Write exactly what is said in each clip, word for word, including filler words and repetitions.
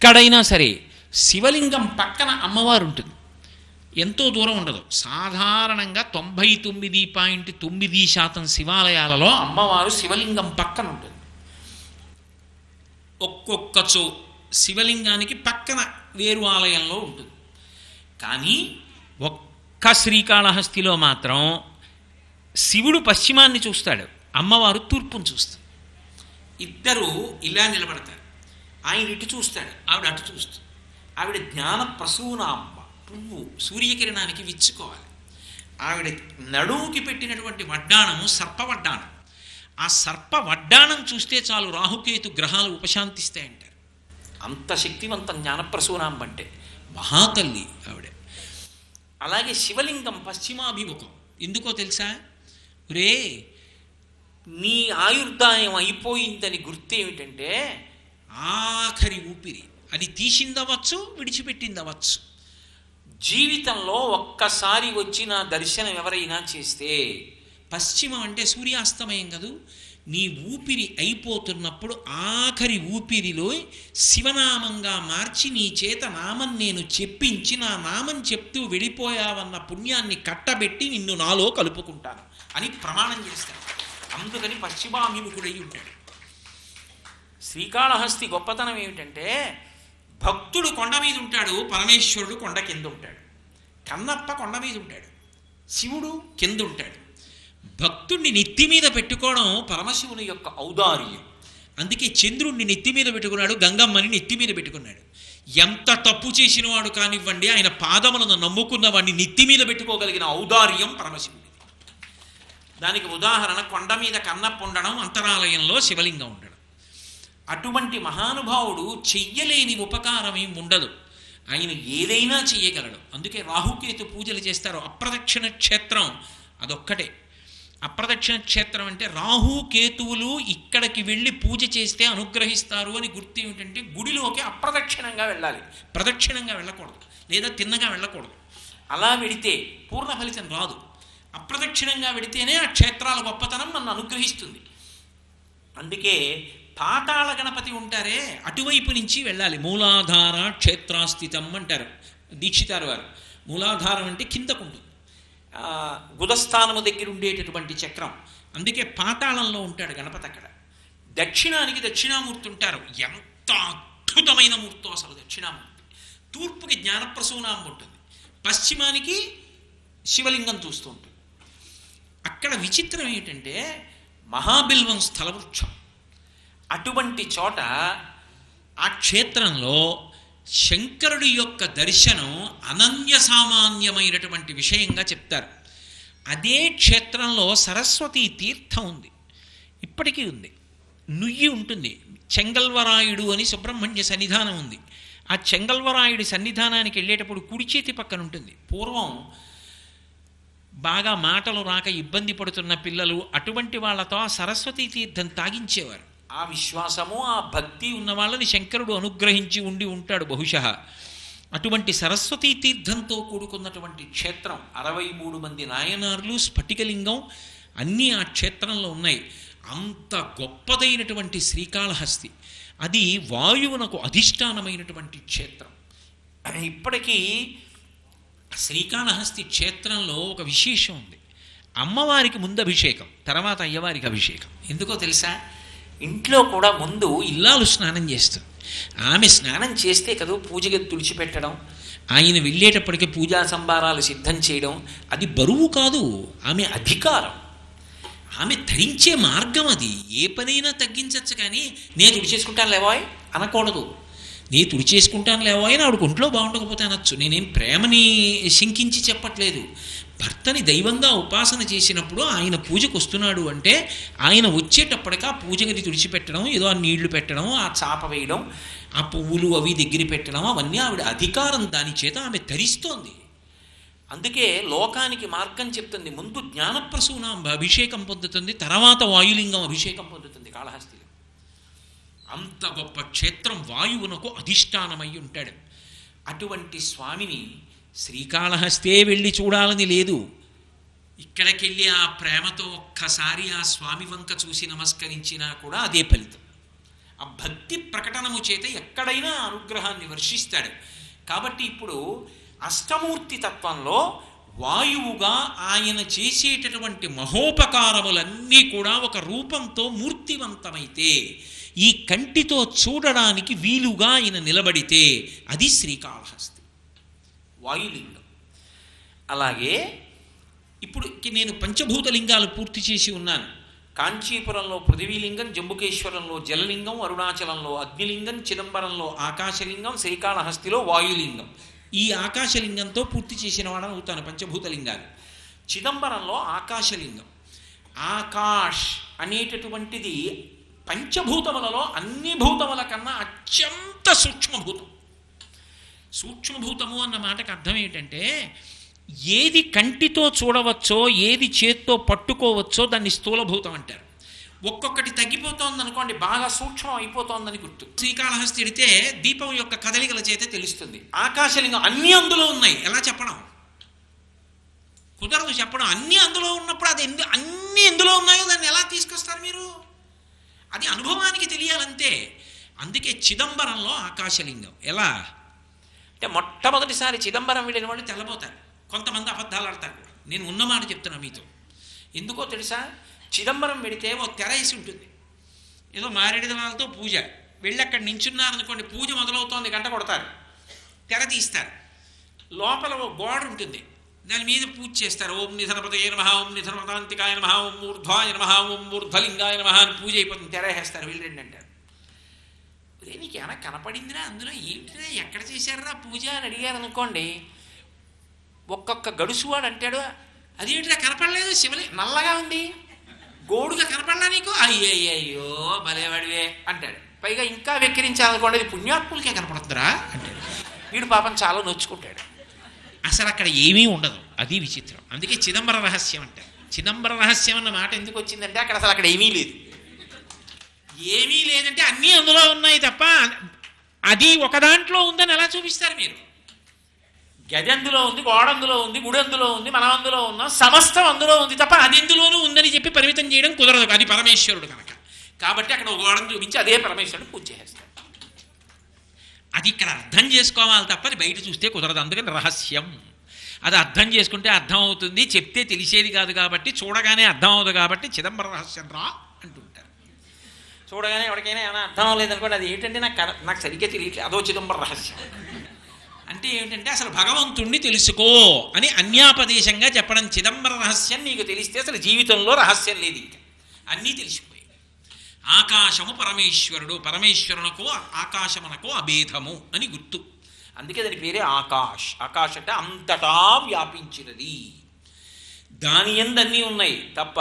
ఎక్కడైనా సరే శివలింగం పక్కన అమ్మవారు ఉంటుంది. ఎంతో దూరం ఉండదు. సాధారణంగా తొంభై తొమ్మిది పాయింట్ తొమ్మిది శాతం శివాలయాలలో అమ్మవారు శివలింగం పక్కన ఉంటుంది. ఒక్కొక్క చో శివలింగానికి పక్కన వేరు ఆలయంలో ఉంటుంది. కానీ ఒక్క శ్రీకాళహస్తిలో మాత్రం శివుడు పశ్చిమాన్ని చూస్తాడు, అమ్మవారు తూర్పును చూస్తుంది. ఇద్దరు ఇలా నిలబడతారు. ఆయన ఇటు చూస్తాడు, ఆవిడ అటు చూస్తుంది. ఆవిడ జ్ఞాన ప్రసూనాంబ, పువ్వు సూర్యకిరణానికి విచ్చుకోవాలి. ఆవిడ నడుముకి పెట్టినటువంటి వడ్డాణము సర్ప వడ్డాణం. ఆ సర్ప వడ్డాణం చూస్తే చాలు రాహుకేతు గ్రహాలు ఉపశాంతిస్తాయంటారు. అంత శక్తివంతం జ్ఞానప్రసూనాంబ అంటే. మహాతల్లి ఆవిడ. అలాగే శివలింగం పశ్చిమాభిముఖం. ఎందుకో తెలుసా? రే నీ ఆయుర్దాయం అయిపోయిందని గుర్తేమిటంటే ఆఖరి ఊపిరి. అది తీసిందవచ్చు, విడిచిపెట్టిందవచ్చు. జీవితంలో ఒక్కసారి వచ్చిన దర్శనం ఎవరైనా చేస్తే, పశ్చిమం అంటే సూర్యాస్తమయం కదూ, నీ ఊపిరి అయిపోతున్నప్పుడు ఆఖరి ఊపిరిలో శివనామంగా మార్చి నీ చేత నామం నేను చెప్పించి నా నామం చెప్తూ వెళ్ళిపోయావన్న పుణ్యాన్ని కట్టబెట్టి నిన్ను నాలో కలుపుకుంటాను అని ప్రమాణం చేస్తాను. అందుకని పశ్చిమాభిముఖుడై ఉంటాడు. శ్రీకాళహస్తి గొప్పతనం ఏమిటంటే భక్తుడు కొండ మీద ఉంటాడు, పరమేశ్వరుడు కొండ కింద ఉంటాడు. కన్నప్ప కొండ మీద ఉంటాడు, శివుడు కింద ఉంటాడు. భక్తుడిని నెత్తి మీద పెట్టుకోవడం పరమశివుని యొక్క ఔదార్యం. అందుకే చంద్రుణ్ణి నెత్తి మీద పెట్టుకున్నాడు, గంగమ్మని నెత్తి మీద పెట్టుకున్నాడు. ఎంత తప్పు చేసిన వాడు కానివ్వండి, ఆయన పాదములను నమ్ముకున్న వాడిని నెత్తి మీద పెట్టుకోగలిగిన ఔదార్యం పరమశివుడి. దానికి ఉదాహరణ కొండ మీద కన్నప్ప ఉండడం, అంతరాలయంలో శివలింగం ఉండడం. అటువంటి మహానుభావుడు చెయ్యలేని ఉపకారం ఏం ఉండదు. ఆయన ఏదైనా చెయ్యగలడు. అందుకే రాహుకేతు పూజలు చేస్తారు. అప్రదక్షిణ క్షేత్రం అదొక్కటే. అప్రదక్షిణ క్షేత్రం అంటే రాహుకేతువులు ఇక్కడికి వెళ్ళి పూజ చేస్తే అనుగ్రహిస్తారు అని గుర్తు ఏమిటంటే గుడిలోకి అప్రదక్షిణంగా వెళ్ళాలి, ప్రదక్షిణంగా వెళ్ళకూడదు, లేదా తిన్నగా వెళ్ళకూడదు. అలా వెడితే పూర్ణ ఫలితం రాదు. అప్రదక్షిణంగా వెడితేనే ఆ క్షేత్రాల గొప్పతనం నన్ను అనుగ్రహిస్తుంది. అందుకే పాతాళ గణపతి ఉంటారే, అటువైపు నుంచి వెళ్ళాలి. మూలాధార క్షేత్రాస్థితం అంటారు దీక్షితారు వారు. మూలాధారం అంటే కిందకుంటుంది, గుదస్థానము దగ్గర ఉండేటటువంటి చక్రం. అందుకే పాతాళంలో ఉంటాడు గణపతి. అక్కడ దక్షిణానికి దక్షిణామూర్తి ఉంటారు. ఎంత అద్భుతమైన మూర్తో అసలు దక్షిణామూర్తి. తూర్పుకి జ్ఞానప్రసూనాంబ ఉంటుంది, పశ్చిమానికి శివలింగం చూస్తూ ఉంటుంది. అక్కడ విచిత్రం ఏంటంటే మహాబిల్వం స్థలవృక్షం. అటువంటి చోట ఆ క్షేత్రంలో శంకరుడి యొక్క దర్శనం అనన్య సామాన్యమైనటువంటి విషయంగా చెప్తారు. అదే క్షేత్రంలో సరస్వతీ తీర్థం ఉంది, ఇప్పటికీ ఉంది. నుయ్యి ఉంటుంది. చెంగల్వరాయుడు అని సుబ్రహ్మణ్య సన్నిధానం ఉంది. ఆ చెంగల్వరాయుడి సన్నిధానానికి వెళ్ళేటప్పుడు కుడి చేతి పక్కన ఉంటుంది. పూర్వం బాగా మాటలు రాక ఇబ్బంది పడుతున్న పిల్లలు అటువంటి వాళ్ళతో ఆ సరస్వతీ తీర్థం తాగించేవారు. ఆ విశ్వాసము ఆ భక్తి ఉన్న వాళ్ళని శంకరుడు అనుగ్రహించి ఉండి ఉంటాడు బహుశः. అటువంటి సరస్వతీ తీర్థంతో కూడుకున్నటువంటి క్షేత్రం. అరవై మూడు మంది నాయనార్లు, స్ఫటికలింగం అన్నీ ఆ క్షేత్రంలో ఉన్నాయి. అంత గొప్పదైనటువంటి శ్రీకాళహస్తి. అది వాయువునకు అధిష్టానమైనటువంటి క్షేత్రం. ఇప్పటికీ శ్రీకాళహస్తి క్షేత్రంలో ఒక విశేషం ఉంది. అమ్మవారికి ముందు అభిషేకం, తర్వాత అయ్యవారికి అభిషేకం. ఎందుకో తెలుసా? ఇంట్లో కూడా ముందు ఇల్లాలు స్నానం చేస్తుంది. ఆమె స్నానం చేస్తే కదా పూజగా తుడిచిపెట్టడం, ఆయన వెళ్ళేటప్పటికీ పూజా సంభారాలు సిద్ధం చేయడం అది బరువు కాదు, ఆమె అధికారం, ఆమె ధరించే మార్గం. అది ఏ పనైనా తగ్గించవచ్చు, కానీ నేను తుడిచేసుకుంటాను లేవాయ్ అనకూడదు. నేను తుడిచేసుకుంటాను లేవాయ్ అని ఆవిడకు ఒంట్లో బాగుండకపోతే అనొచ్చు. నేనేం ప్రేమని శంకించి చెప్పట్లేదు. భర్తని దైవంగా ఉపాసన చేసినప్పుడు ఆయన పూజకు వస్తున్నాడు అంటే ఆయన వచ్చేటప్పటికి ఆ పూజ గది తుడిచిపెట్టడం, ఏదో ఆ నీళ్లు పెట్టడం, ఆ చాప వేయడం, ఆ పువ్వులు అవి దగ్గర పెట్టడం, అవన్నీ ఆవిడ అధికారం. దాని చేత ఆమె ధరిస్తోంది. అందుకే లోకానికి మార్గం చెప్తుంది. ముందు జ్ఞానప్రసూనాంబ అభిషేకం పొందుతుంది, తర్వాత వాయులింగం అభిషేకం పొందుతుంది కాళహస్తిలో. అంత గొప్ప క్షేత్రం, వాయువునకు అధిష్టానమై ఉంటాడు. అటువంటి స్వామిని శ్రీకాళహస్తే వెళ్ళి చూడాలని లేదు. ఇక్కడికెళ్ళి ఆ ప్రేమతో ఒక్కసారి ఆ స్వామి వంక చూసి నమస్కరించినా కూడా అదే ఫలితం. ఆ భక్తి ప్రకటనము చేత ఎక్కడైనా అనుగ్రహాన్ని వర్షిస్తాడు. కాబట్టి ఇప్పుడు అష్టమూర్తి తత్వంలో వాయువుగా ఆయన చేసేటటువంటి మహోపకారములన్నీ కూడా ఒక రూపంతో మూర్తివంతమైతే, ఈ కంటితో చూడడానికి వీలుగా ఆయన నిలబడితే అది శ్రీకాళహస్తి వాయులింగం. అలాగే ఇప్పుడు నేను పంచభూత లింగాలు పూర్తి చేసి ఉన్నాను. కాంచీపురంలో పృథివీలింగం, జంబుకేశ్వరంలో జలలింగం, అరుణాచలంలో అగ్నిలింగం, చిదంబరంలో ఆకాశలింగం, శ్రీకాళహస్తిలో వాయులింగం. ఈ ఆకాశలింగంతో పూర్తి చేసిన వాడని అవుతాను పంచభూత లింగాలు. చిదంబరంలో ఆకాశలింగం. ఆకాష్ అనేటటువంటిది పంచభూతములలో అన్ని భూతముల కన్నా అత్యంత సూక్ష్మభూతం. సూక్ష్మభూతము అన్న మాటకు అర్థం ఏంటంటే, ఏది కంటితో చూడవచ్చో, ఏది చేత్తో పట్టుకోవచ్చో దాన్ని స్థూలభూతం అంటారు. ఒక్కొక్కటి తగ్గిపోతోంది అనుకోండి, బాగా సూక్ష్మం అయిపోతోందని గుర్తు. శ్రీకాళహస్తి ఎడితే దీపం యొక్క కదలికల చేత తెలుస్తుంది. ఆకాశలింగం అన్నీ అందులో ఉన్నాయి, ఎలా చెప్పడం కుదరదు, చెప్పడం. అన్నీ అందులో ఉన్నప్పుడు అది ఎందు అన్నీ ఎందులో ఉన్నాయో దాన్ని ఎలా తీసుకొస్తారు మీరు? అది అనుభవానికి తెలియాలంతే. అందుకే చిదంబరంలో ఆకాశలింగం. ఎలా అంటే, మొట్టమొదటిసారి చిదంబరం వెళ్ళిన వాళ్ళు తెల్లబోతారు, కొంతమంది అబద్ధాలు ఆడతారు. నేను ఉన్నమాట చెప్తున్నా మీతో. ఎందుకో తెలుసా? చిదంబరం వెడితే ఓ తెర వేసి ఉంటుంది, ఏదో మారేడు వాళ్ళతో పూజ. వెళ్ళి అక్కడ నించున్నారనుకోండి, పూజ మొదలవుతోంది, గంట కొడతారు, తెర తీస్తారు. లోపల ఓ గోడ ఉంటుంది, దాని మీద పూజ చేస్తారు. ఓం నిధనపతయే నమః, ఓం నిధనపతాంతికాయ నమః, ఓం ఊర్ధ్వాయ నమః, ఓం ఊర్ధ్వలింగాయ నమః అని పూజ అయిపోతుంది. తెర వేస్తారు, వెళ్ళండి అంటారు. అదే నీకు ఏమైనా కనపడిందిరా అందులో? ఏంటిరా, ఎక్కడ చేశారా పూజ అని అడిగారు అనుకోండి, ఒక్కొక్క గడుసువాడు అంటాడు, అదేంటిరా కనపడలేదు, శివలి నల్లగా ఉంది, గోడుగా కనపడలా నీకు, అయ్యయ్యో భలేవాడివే అంటాడు. పైగా ఇంకా వెక్కిరించాలనుకోండి, అది పుణ్యాత్ములకే కనపడుతుందిరా అంటాడు. వీడు పాపం చాలా నొచ్చుకుంటాడు. అసలు అక్కడ ఏమీ ఉండదు, అది విచిత్రం. అందుకే చిదంబర రహస్యం అంటారు. చిదంబర రహస్యం అన్న మాట ఎందుకు వచ్చిందంటే, అక్కడ అసలు అక్కడ ఏమీ లేదు. ఏమీ లేదంటే అన్నీ అందులో ఉన్నాయి తప్ప అది ఒక దాంట్లో ఉందని ఎలా చూపిస్తారు మీరు? గది అందులో ఉంది, గోడ అందులో ఉంది, గుడి అందులో ఉంది, మనం అందులో ఉన్నాం, సమస్తం అందులో ఉంది తప్ప అది ఎందులోనూ ఉందని చెప్పి పరిమితం చేయడం కుదరదు. అది పరమేశ్వరుడు కనుక. కాబట్టి అక్కడ ఒక గోడను చూపించి అదే పరమేశ్వరుడు పూజ చేస్తాడు. అది ఇక్కడ అర్థం చేసుకోవాలి తప్ప అది బయట చూస్తే కుదరదు. అందుకని రహస్యం. అది అర్థం చేసుకుంటే అర్థం అవుతుంది, చెప్తే తెలిసేది కాదు కాబట్టి, చూడగానే అర్థం అవుతుంది కాబట్టి చిదంబర రహస్యం రా అంటుంటారు. చూడగానే ఎవరికైనా ఏమైనా అర్థం అవ్వలేదనుకోండి, అది ఏంటంటే నాకు నాకు సరిగ్గా తెలియట్లేదు, అదో చిదంబర రహస్యం. అంటే ఏమిటంటే అసలు భగవంతుణ్ణి తెలుసుకో అని అన్యాపదేశంగా చెప్పడం. చిదంబర రహస్యం నీకు తెలిస్తే అసలు జీవితంలో రహస్యం లేదు, ఇంకా అన్నీ తెలిసిపోయి. ఆకాశము పరమేశ్వరుడు, పరమేశ్వరునకు ఆకాశమునకు అభేదము అని గుర్తు. అందుకే దాని పేరే ఆకాష్. ఆకాశ్ అంటే అంతటా వ్యాపించినది, దాని యందు అన్నీ ఉన్నాయి తప్ప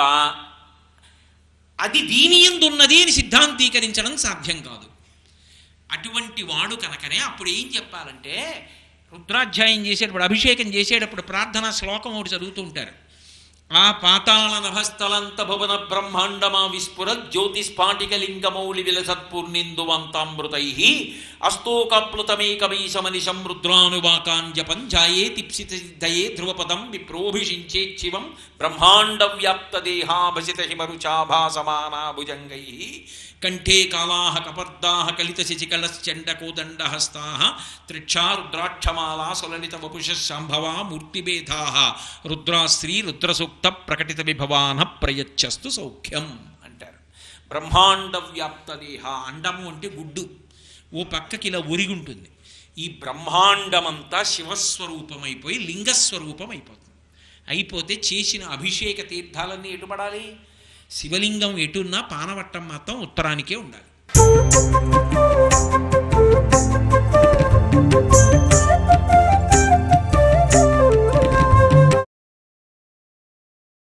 అది దీని యందు ఉన్నది అని సిద్ధాంతీకరించడం సాధ్యం కాదు. అటువంటి వాడు కనుకనే అప్పుడు ఏం చెప్పాలంటే, రుద్రాధ్యాయం చేసేటప్పుడు, అభిషేకం చేసేటప్పుడు ప్రార్థనా శ్లోకం ఒకటి చదువుతూ ఉంటారు. ఆ పాతాళ నభస్థలంత భువన బ్రహ్మాండమా విస్ఫుర జ్యోతిస్ఫాటికలింగమౌళి విలసత్పూర్ణిందువంతామృతై అస్తోకప్లుతమేకమీశమనిశం రుద్రానువాకాంజపం జాయే తిప్సిత సిద్ధయే ధ్రువపదం విప్రోభిషించేచ్చివం బ్రహ్మాండ వ్యాప్త దేహాభసిత హిమరుచాభాసమానా భుజంగై కంఠే కాళాః కపర్దాః కలిత శిచికళశ్చండకోదండహస్తాః త్రిక్షా రుద్రాక్షమాలా సులలిత వపుషః శాంభవా మూర్తిభేదాః రుద్రాశ్రీ రుద్రసూక్త ప్రకటిత విభవాన ప్రయచ్చస్తు సౌఖ్యం అంటారు. బ్రహ్మాండ వ్యాప్త దేహ. అండము అంటే గుడ్డు, ఓ పక్కకి ఇలా ఒరిగుంటుంది. ఈ బ్రహ్మాండమంతా శివస్వరూపమైపోయి లింగస్వరూపం అయిపోతుంది. అయిపోతే చేసిన అభిషేక తీర్థాలన్నీ ఎటుపడాలి? శివలింగం ఎటున్నా పానవట్టం మాత్రం ఉత్తరానికే ఉండాలి.